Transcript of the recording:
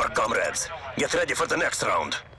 work, comrades. Get ready for the next round.